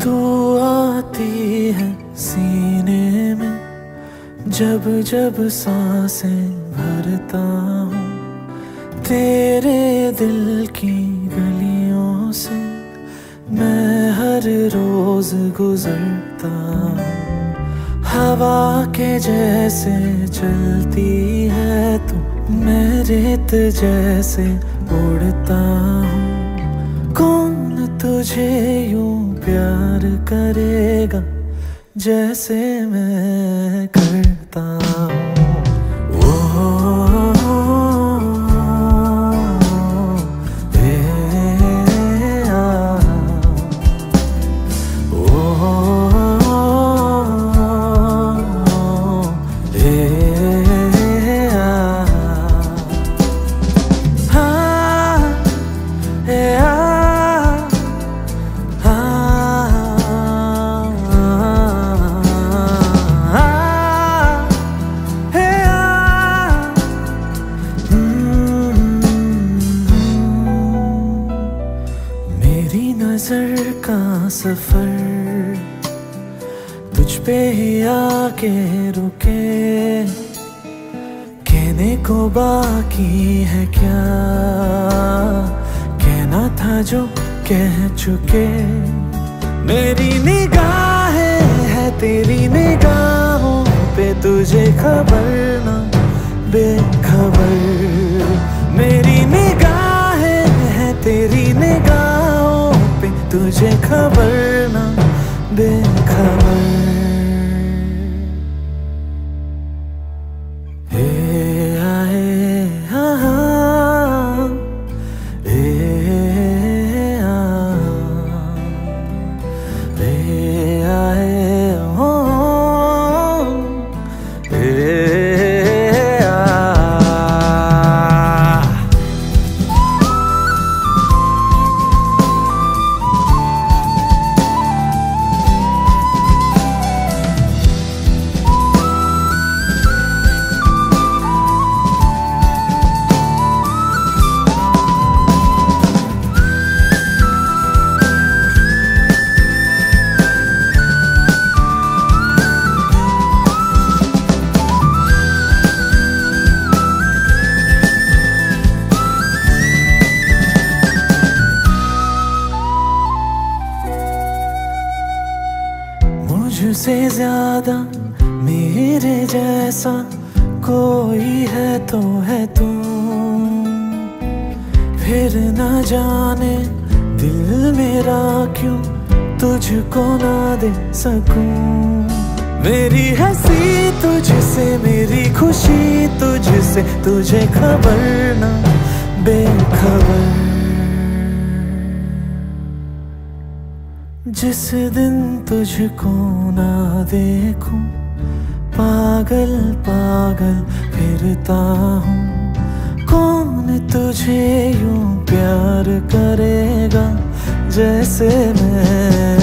तू आती है सीने में, जब जब सांसें भरता हूँ। तेरे दिल की गलियों से मैं हर रोज गुजरता हूँ। हवा के जैसे चलती है तू, मैं रेत जैसे उड़ता हूँ। कौन तुझे यूं प्यार करेगा जैसे मैं करता हूँ। नजर का सफर तुझ पे ही आके रुके, कहने को बाकी है क्या, कहना था जो कह चुके। मेरी निगाहें है तेरी निगाहों पे, तुझे खबर ना बेखबर। मेरी निगाहें है तेरी निगाहों पे, तुझे खबर ना बेखबर। हे आए हाँ, आए हो, मुझसे ज्यादा मेरे जैसा कोई है तो है तू। फिर ना जाने दिल मेरा क्यों तुझको ना दे सकूं। मेरी हंसी तुझसे, मेरी खुशी तुझसे, तुझे खबर ना बेखबर। जिस दिन तुझको ना देखूं, पागल पागल फिरता हूँ। कौन तुझे यूं प्यार करेगा जैसे मैं